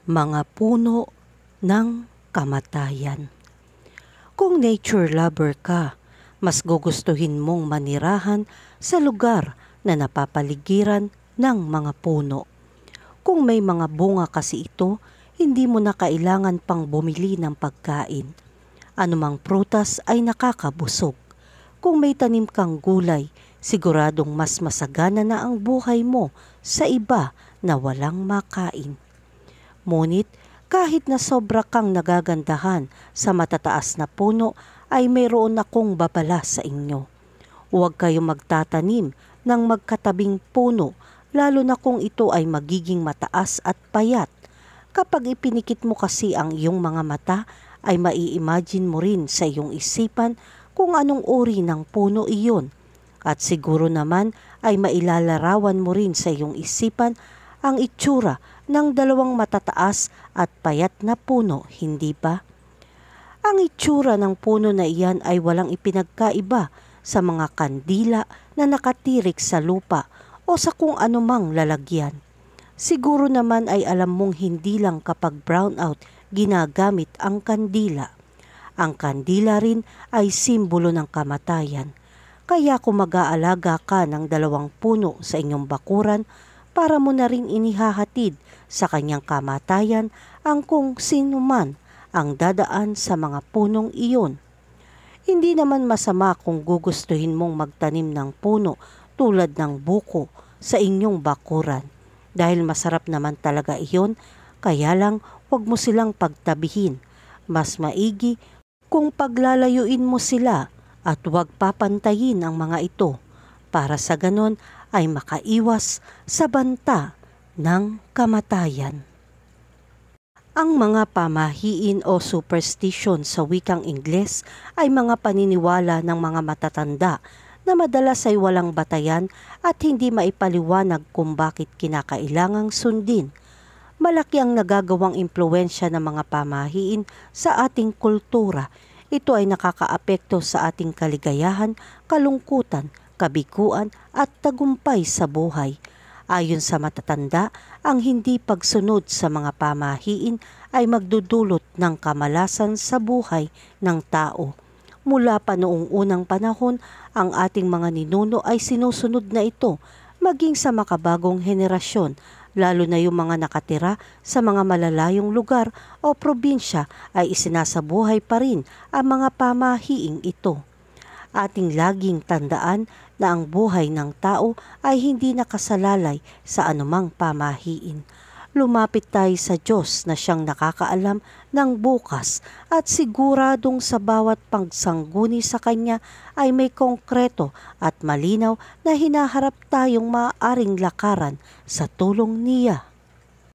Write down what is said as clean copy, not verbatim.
Mga puno ng kamatayan. Kung nature lover ka, mas gugustuhin mong manirahan sa lugar na napapaligiran ng mga puno. Kung may mga bunga kasi ito, hindi mo na kailangan pang bumili ng pagkain. Anumang prutas ay nakakabusog. Kung may tanim kang gulay, siguradong mas masagana na ang buhay mo sa iba na walang makain. Ngunit kahit na sobra kang nagagandahan sa matataas na puno, ay mayroon akong babala sa inyo. Huwag kayong magtatanim ng magkatabing puno, lalo na kung ito ay magiging mataas at payat. Kapag ipinikit mo kasi ang iyong mga mata, ay mai-imagine mo rin sa iyong isipan kung anong uri ng puno iyon. At siguro naman ay mailalarawan mo rin sa iyong isipan ang itsura ng dalawang matataas at payat na puno, hindi ba? Ang itsura ng puno na iyan ay walang ipinagkaiba sa mga kandila na nakatirik sa lupa o sa kung anumang lalagyan. Siguro naman ay alam mong hindi lang kapag brownout ginagamit ang kandila. Ang kandila rin ay simbolo ng kamatayan. Kaya kung mag-aalaga ka ng dalawang puno sa inyong bakuran, para mo na rin inihahatid sa kanyang kamatayan ang kung sino man ang dadaan sa mga punong iyon. Hindi naman masama kung gugustuhin mong magtanim ng puno tulad ng buko sa inyong bakuran. Dahil masarap naman talaga iyon, kaya lang huwag mo silang pagtabihin. Mas maigi kung paglalayuin mo sila at huwag papantayin ang mga ito para sa ganon ay makaiwas sa banta ng kamatayan. Ang mga pamahiin o superstition sa wikang Ingles ay mga paniniwala ng mga matatanda na madalas ay walang batayan at hindi maipaliwanag kung bakit kinakailangang sundin. Malaki ang nagagawang impluwensya ng mga pamahiin sa ating kultura. Ito ay nakakaapekto sa ating kaligayahan, kalungkutan, kabiguan at tagumpay sa buhay. Ayon sa matatanda, ang hindi pagsunod sa mga pamahiin ay magdudulot ng kamalasan sa buhay ng tao. Mula pa noong unang panahon, ang ating mga ninuno ay sinusunod na ito, maging sa makabagong henerasyon, lalo na yung mga nakatira sa mga malalayong lugar o probinsya ay isinasabuhay pa rin ang mga pamahiing ito. Ating laging tandaan na ang buhay ng tao ay hindi nakasalalay sa anumang pamahiin. Lumapit tayo sa Diyos na siyang nakakaalam ng bukas at siguradong sa bawat pagsangguni sa Kanya ay may konkreto at malinaw na hinaharap tayong maaaring lakaran sa tulong Niya.